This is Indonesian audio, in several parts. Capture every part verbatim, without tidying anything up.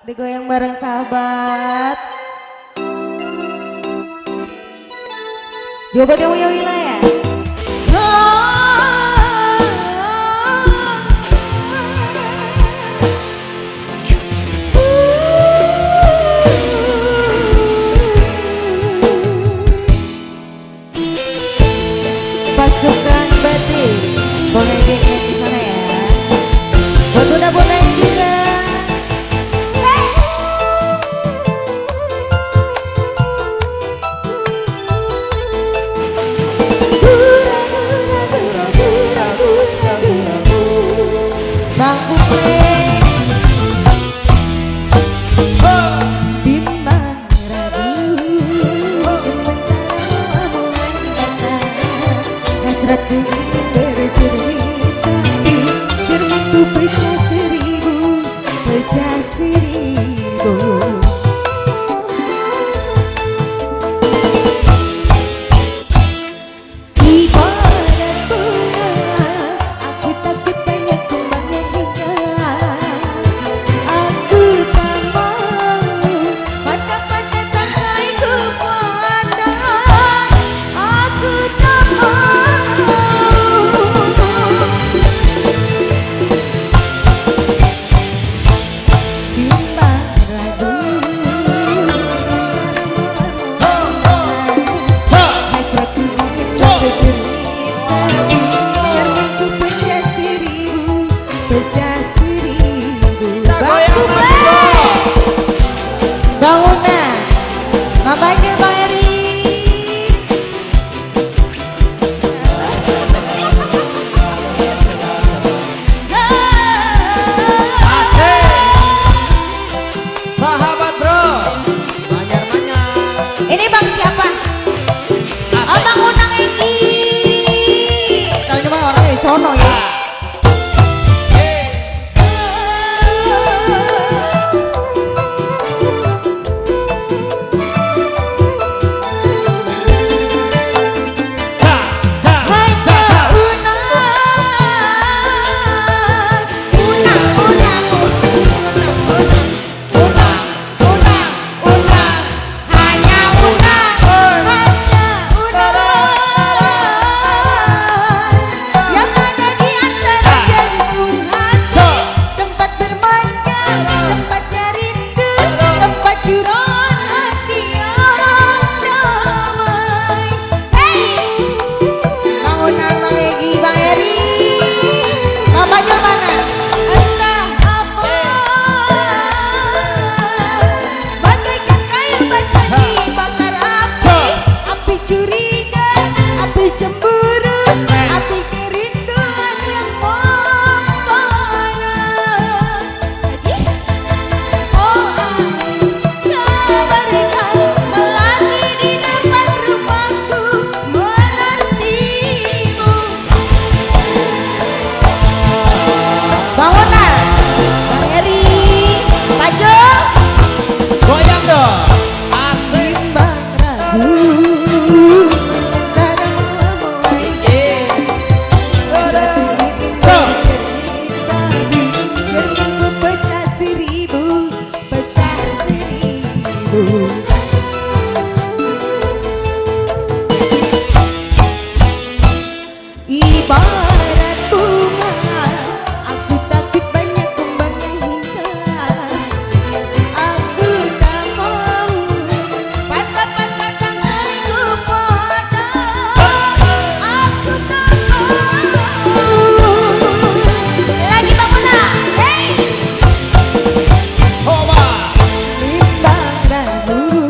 Digoyang bareng sahabat. Coba deh Wia wilayah. Pasukan batik, boleh gengnya di sana ya. Buat bunda-bunda yang juga. Bang Kupeng bimbang ragu sementara omongan kata hasratku ingin bercermin tapi cerminku pecah seribu pecah seribu. Bangunan, mamanya Bang Eri. Sahabat bro, banyak-banyak. Ini Bang siapa? Oh, Bang Unang Egi. Kalau cuma orang dari sono ya. Ibarat bunga, aku takut banyak kembang yang indah. Aku tak mau patah-patah tangkaiku patah. Aku tak mau. Lagi Bang Muna, hey. Bimbang ragu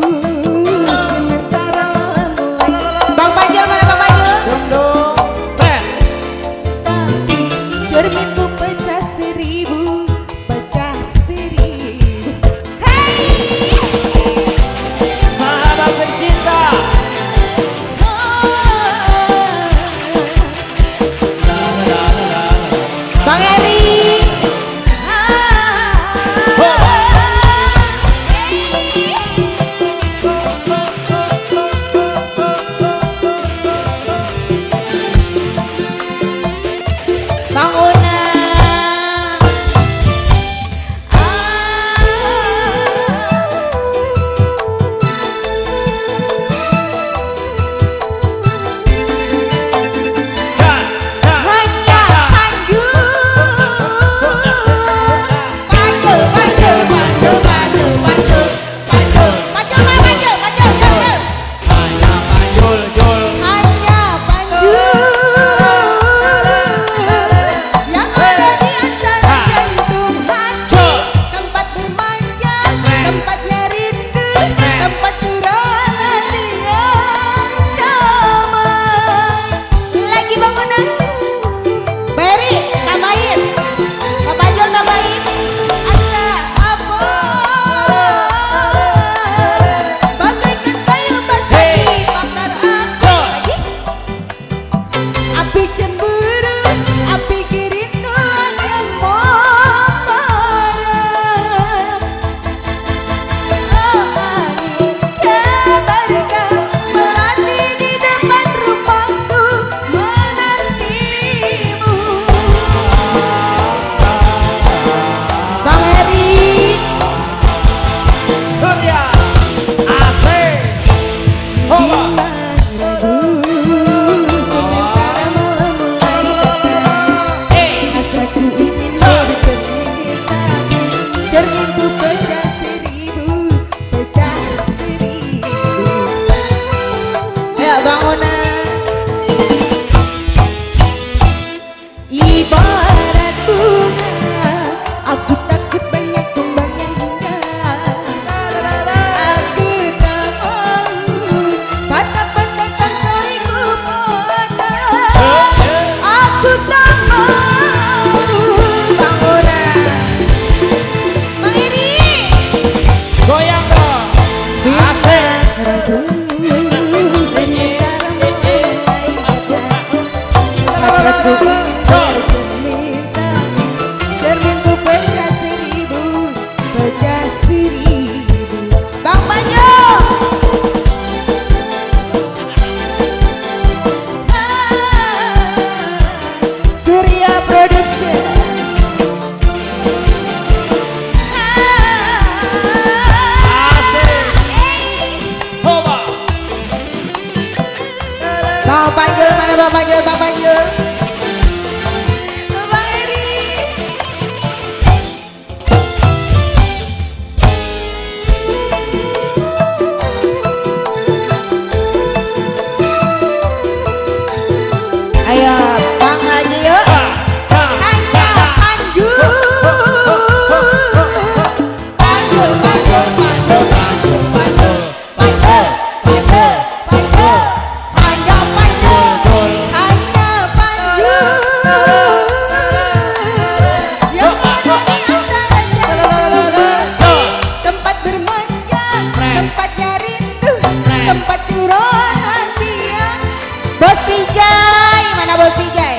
Bos Pijay, mana Bos Pijay?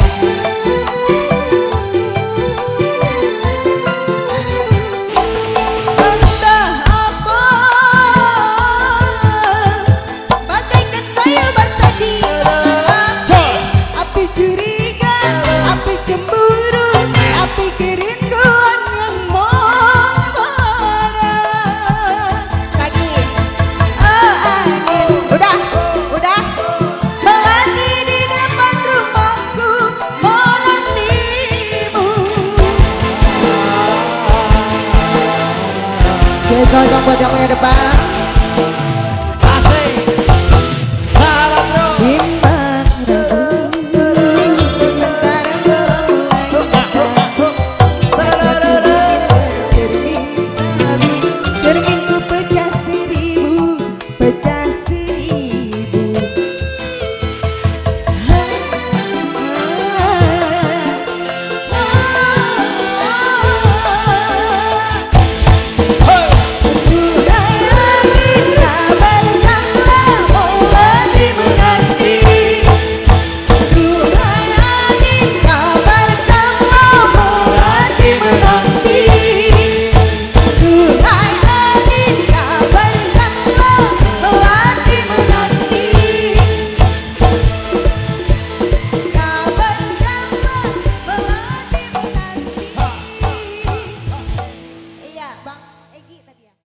Entah apa, bagaikan kayu basah di api, api curiga, api cemburu, api kerinduan yang membara. Lagi, oh angin, udah, udah. Sosok buat kamu yang depan.